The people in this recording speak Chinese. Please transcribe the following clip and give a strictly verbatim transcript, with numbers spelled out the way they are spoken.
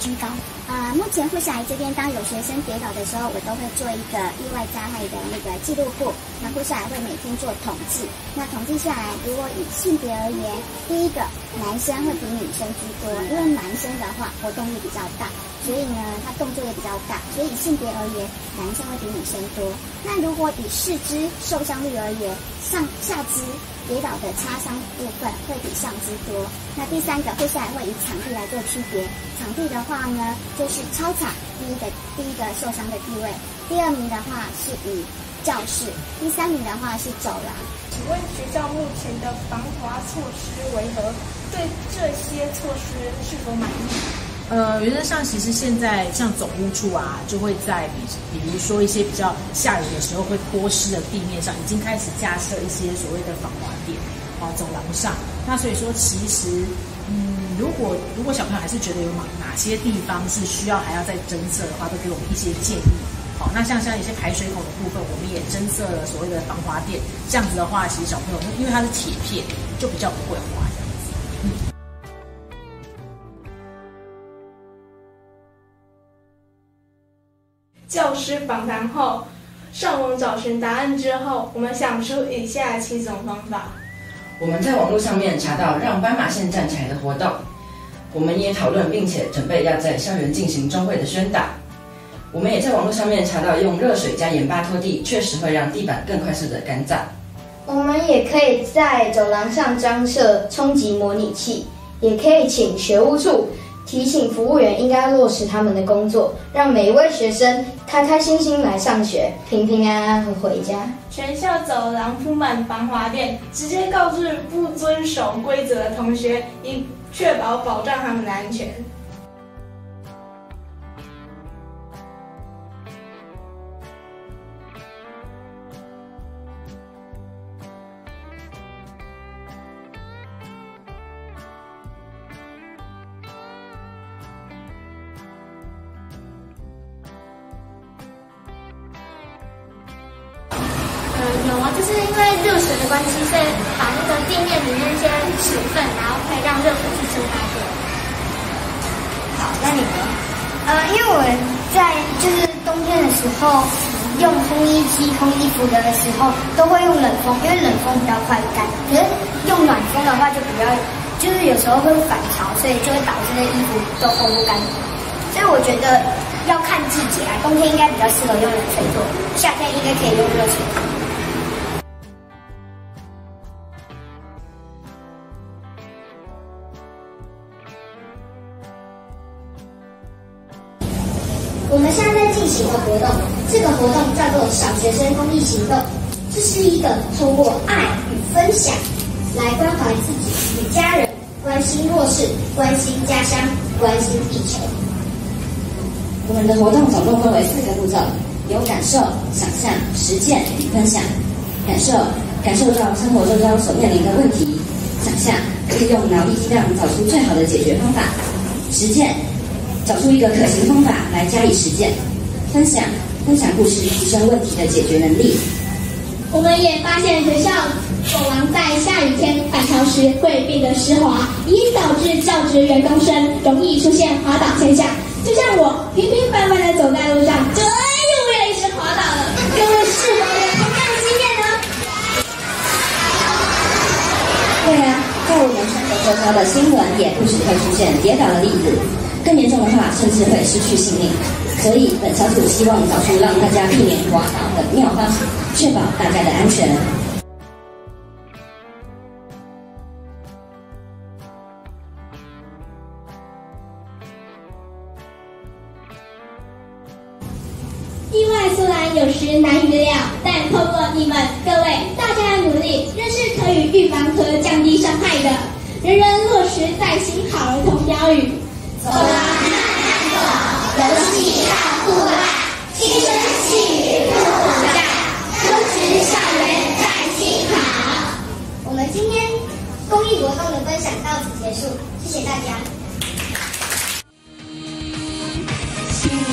居高。啊、呃，目前护士阿姨这边，当有学生跌倒的时候，我都会做一个意外灾害的那个记录簿。那护士阿姨会每天做统计。那统计下来，如果以性别而言，第一个男生会比女生居多，因为男生的话活动力比较大，所以呢他动作也比较大，所以以性别而言，男生会比女生多。那如果以四肢受伤率而言，上下肢跌倒的擦伤部分会比上肢多。那第三个，护士还会以场地来做区别。场地的话呢，就是操场第一个第一个受伤的地位，第二名的话是以教室，第三名的话是走廊。 请问学校目前的防滑措施为何？对这些措施是否满意？ 呃，原则上其实现在像总务处啊，就会在比比如说一些比较下雨的时候会泼湿的地面上，已经开始架设一些所谓的防滑垫，啊，走廊上。那所以说，其实，嗯，如果如果小朋友还是觉得有哪哪些地方是需要还要再增设的话，都给我们一些建议。好，那像像一些排水孔的部分，我们也增设了所谓的防滑垫。这样子的话，其实小朋友因为它是铁片，就比较不会滑这样子。嗯。 教师访谈后，上网找寻答案之后，我们想出以下七种方法。 我们在网络上面查到让斑马线站起来的活动，我们也讨论并且准备要在校园进行中会的宣导。我们也在网络上面查到用热水加盐巴拖地，确实会让地板更快速的干燥。 我们也可以在走廊上装设冲击模拟器，也可以请学务处提醒服务员应该落实他们的工作，让每一位学生开开心心来上学，平平安安地回家。 全校走廊铺满防滑垫，直接告知不遵守规则的同学，以确保保障他们的安全。 有啊，就是因为热水的关系，所以把那个地面里面那些水分，然后可以让热水去蒸发掉。 好，那你呢？呃，因为我在就是冬天的时候用烘衣机烘衣服的时候，都会用冷风，因为冷风比较快干。可是用暖风的话就比较，就是有时候会反潮，所以就会导致那衣服都烘不干。所以我觉得要看季节啊，冬天应该比较适合用冷水做，夏天应该可以用热水做。 我们现在在进行的活动，这个活动叫做小学生公益行动，这是一个通过爱与分享来关怀自己与家人，关心弱势，关心家乡，关心地球。 我们的活动总共分为四个步骤，有感受、想象、实践与分享。感受，感受到生活周遭所面临的问题；想象，可以用脑力激荡找出最好的解决方法；实践，找出一个可行方法来加以实践；分享，分享故事，提升问题的解决能力。 我们也发现学校走廊在下雨天反潮时会变得湿滑，因导致教职员工生容易出现滑倒现象。就像我平平凡凡的走在路上，就哎呦我也是滑倒了。各位是否有同样的经验呢？ 对啊，在我们生活周遭的新闻也不时会出现跌倒的例子，更严重的话甚至会失去性命。所以本小组希望找出让大家避免滑倒的妙方，确保大家的安全。 意外虽然有时难预料，但透过你们各位大家的努力，仍是可以预防和降低伤害的。人人落实在心好儿童标语。走廊慢慢走，游戏到户外，轻声细语不鼓掌，优质校园在心好。 我们今天公益活动的分享到此结束，谢谢大家。